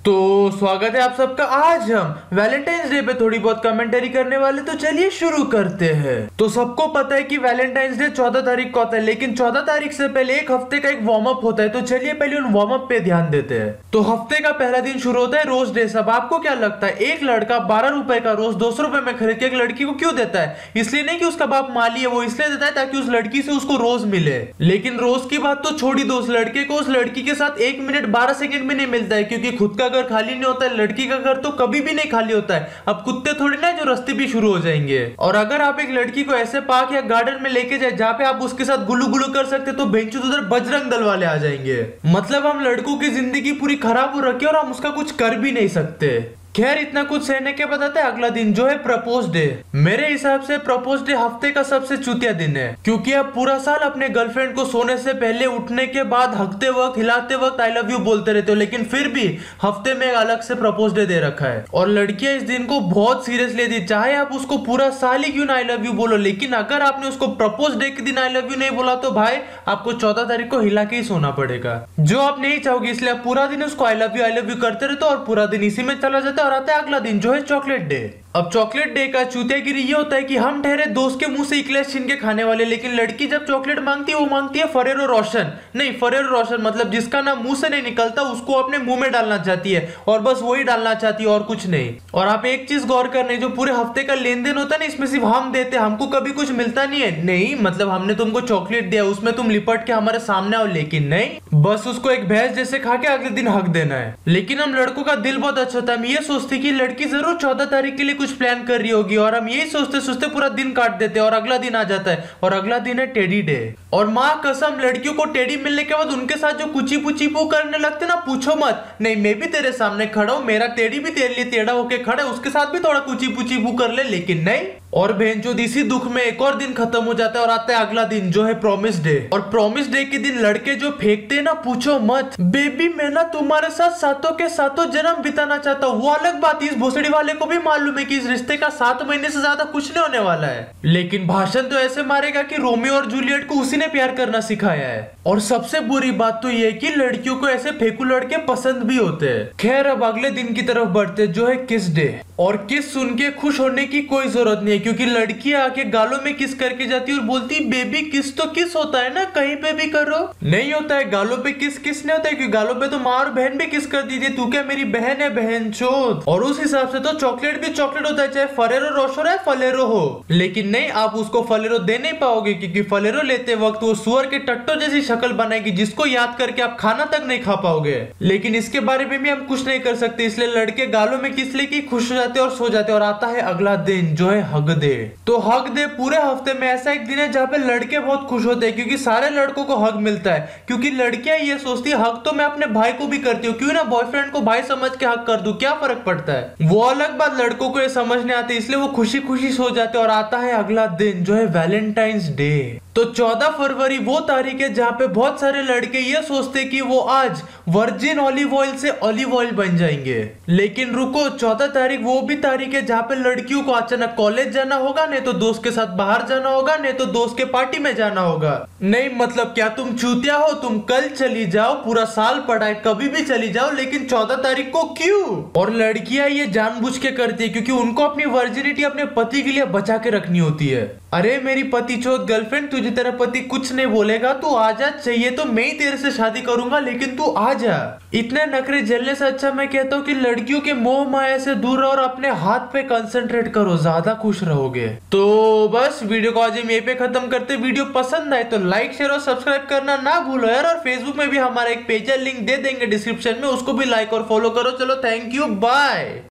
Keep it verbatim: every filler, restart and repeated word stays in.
तो स्वागत है आप सबका। आज हम वैलेंटाइंस डे पे थोड़ी बहुत कमेंटरी करने वाले, तो चलिए शुरू करते हैं। तो सबको पता है कि वैलेंटाइंस डे चौदह तारीख को आता है, लेकिन चौदह तारीख से पहले एक हफ्ते का एक वार्म अप होता है। तो चलिए पहले उन वार्म अप पे ध्यान देते हैं। तो हफ्ते का पहला दिन शुरू होता है रोज डे। सब आपको क्या लगता है, एक लड़का बारह रुपए का रोज दो सौ रुपए में खरीद के एक लड़की को क्यों देता है? इसलिए नहीं कि उसका बाप माली है, वो इसलिए देता है ताकि उस लड़की से उसको रोज मिले। लेकिन रोज की बात तो छोड़ी दो, उस लड़के को उस लड़की के साथ एक मिनट बारह सेकंड भी नहीं मिलता है, क्योंकि खुद का घर खाली नहीं होता है, लड़की का घर तो कभी भी नहीं खाली होता है। अब कुत्ते थोड़ी ना जो रास्ते भी शुरू हो जाएंगे। और अगर आप एक लड़की को ऐसे पार्क या गार्डन में लेके जाए जहाँ पे आप उसके साथ गुल्लू गुल्लू कर सकते, तो बेंचो उधर बजरंग दल वाले आ जाएंगे। मतलब हम लड़कों की जिंदगी पूरी खराब हो रखी है और हम उसका कुछ कर भी नहीं सकते। खैर, इतना कुछ सहने के बाद आता है अगला दिन, जो है प्रपोज डे। मेरे हिसाब से प्रपोज डे हफ्ते का सबसे चूतिया दिन है, क्योंकि आप पूरा साल अपने गर्लफ्रेंड को सोने से पहले उठने के बाद हकते वक्त हिलाते वक्त आई लव यू बोलते रहते हो, लेकिन फिर भी हफ्ते में अलग से प्रपोज डे दे रखा है। और लड़कियां इस दिन को बहुत सीरियस लेती, चाहे आप उसको पूरा साल ही क्यों ना आई लव यू बोलो, लेकिन अगर आपने उसको प्रपोज डे के दिन आई लव यू नहीं बोला तो भाई आपको चौदह तारीख को हिला के ही सोना पड़ेगा, जो आप नहीं चाहोगे। इसलिए आप पूरा दिन उसको I love you I love you करते रहते हो और पूरा दिन इसी में चला जाता है। और आता है अगला दिन, जो है चॉकलेट डे। अब चॉकलेट डे का चूतियागिरी ये होता है कि हम ठहरे दोस्त के मुंह से इक्लेस छीन के खाने वाले, लेकिन लड़की जब चॉकलेट मांगती है वो मांगती है फरेरो रोशन। नहीं, फरेरो रोशन मतलब जिसका नाम मुंह से नहीं निकलता उसको अपने मुंह में डालना चाहती है, और बस वही डालना चाहती है और कुछ नहीं। और आप एक चीज गौर करने, जो पूरे हफ्ते का लेन देन होता है ना, इसमें सिर्फ हम देते, हमको कभी कुछ मिलता नहीं है। नहीं मतलब हमने तुमको चॉकलेट दिया, उसमें तुम लिपट के हमारे सामने आओ, लेकिन नहीं, बस उसको एक भैंस जैसे खा के अगले दिन हक देना है। लेकिन हम लड़कों का दिल बहुत अच्छा होता है, हम ये सोचते कि लड़की जरूर चौदह तारीख के लिए कुछ प्लान कर रही होगी, और हम यही सोचते सोचते पूरा दिन काट देते हैं। और अगला दिन आ जाता है, और अगला दिन है टेडी डे। और माँ कसम, लड़कियों को टेडी मिलने के बाद उनके साथ जो कुची पुची पू करने लगते ना, पूछो मत। नहीं, मैं भी तेरे सामने खड़ा हूँ, मेरा टेडी भी तेरे लिए टेढ़ा होके खड़ा है, उसके साथ भी थोड़ा कुची पुची पू कर ले, लेकिन नहीं। और बहन जो इसी दुख में एक और दिन खत्म हो जाता है, और आता है अगला दिन, जो है प्रॉमिस डे। और प्रॉमिस डे के दिन लड़के जो फेंकते हैं ना, पूछो मत। बेबी मैं ना तुम्हारे साथ सातों के सातों जन्म बिताना चाहता हूँ। वो अलग बात, इस भोसड़ी वाले को भी मालूम है कि इस रिश्ते का सात महीने से ज्यादा कुछ नहीं होने वाला है, लेकिन भाषण तो ऐसे मारेगा कि रोमियो और जूलियट को उसी ने प्यार करना सिखाया है। और सबसे बुरी बात तो ये कि लड़कियों को ऐसे फेंकू लड़के पसंद भी होते हैं। खैर, अब अगले दिन की तरफ बढ़ते, जो है किस डे। और किस सुन के खुश होने की कोई जरूरत नहीं है, क्योंकि लड़कियां आके गालों में किस करके जाती है और बोलती बेबी किस तो किस होता है ना, कहीं पे भी करो। नहीं होता है, गालों पे किस किस नहीं होता है, क्योंकि गालों पे तो माँ और बहन भी किस कर दीजिए। तू क्या मेरी बहन है बहन चोद। और उस हिसाब से तो चॉकलेट भी चॉकलेट होता है, चाहे फरेरो रोशो है फलेरो हो। लेकिन नहीं, आप उसको फलेरो दे नहीं पाओगे, क्योंकि फलेरो लेते वक्त वो सुअर के टट्टो जैसी शक्ल बनाएगी, जिसको याद करके आप खाना तक नहीं खा पाओगे। लेकिन इसके बारे में भी हम कुछ नहीं कर सकते, इसलिए लड़के गालों में किस लेके खुश हो जाते और सो जाते। और आता है अगला दिन, जो है हग डे। तो हग डे पूरे हफ्ते में ऐसा एक दिन है जहाँ पे लड़के बहुत खुश होते हैं, क्योंकि सारे लड़कों को हग मिलता है। क्योंकि लड़कियां ये सोचती है हग तो मैं अपने भाई को भी करती हूँ, क्यों ना बॉयफ्रेंड को भाई समझ के हग कर दूं, क्या फर्क पड़ता है। वो अलग बात, लड़कों को ये समझ नहीं आती, इसलिए वो खुशी खुशी सो जाते। और आता है अगला दिन, जो है वैलेंटाइंस डे। तो चौदह फरवरी वो तारीख है जहाँ पे बहुत सारे लड़के ये सोचते कि वो आज वर्जिन ऑलिव ऑयल से ऑलिव ऑयल बन जाएंगे। लेकिन रुको, चौदह तारीख वो भी तारीख है जहाँ पे लड़कियों को अचानक कॉलेज जाना होगा, नहीं तो दोस्त के साथ बाहर जाना होगा, नहीं तो दोस्त के पार्टी में जाना होगा। नहीं मतलब क्या तुम चूतिया हो, तुम कल चली जाओ, पूरा साल पढ़ाई कभी भी चली जाओ, लेकिन चौदह तारीख को क्यों? और लड़कियां ये जानबूझ के करती है, क्योंकि उनको अपनी वर्जिनिटी अपने पति के लिए बचा के रखनी होती है। अरे मेरी पति चोद गर्लफ्रेंड, तुझे तेरा पति कुछ नहीं बोलेगा, तू आजा, चाहिए तो मैं ही तेरे से शादी करूंगा, लेकिन तू आजा। इतने नखरे झेलने से अच्छा मैं कहता हूँ कि लड़कियों के मोह माया से दूर रहो और अपने हाथ पे कंसंट्रेट करो, ज्यादा खुश रहोगे। तो बस वीडियो को आज हम यहीं पे खत्म करते। वीडियो पसंद आए तो लाइक शेयर और सब्सक्राइब करना ना भूलो यार। और फेसबुक में भी हमारा एक पेज है, लिंक दे देंगे डिस्क्रिप्शन में, उसको भी लाइक और फॉलो करो। चलो थैंक यू, बाय।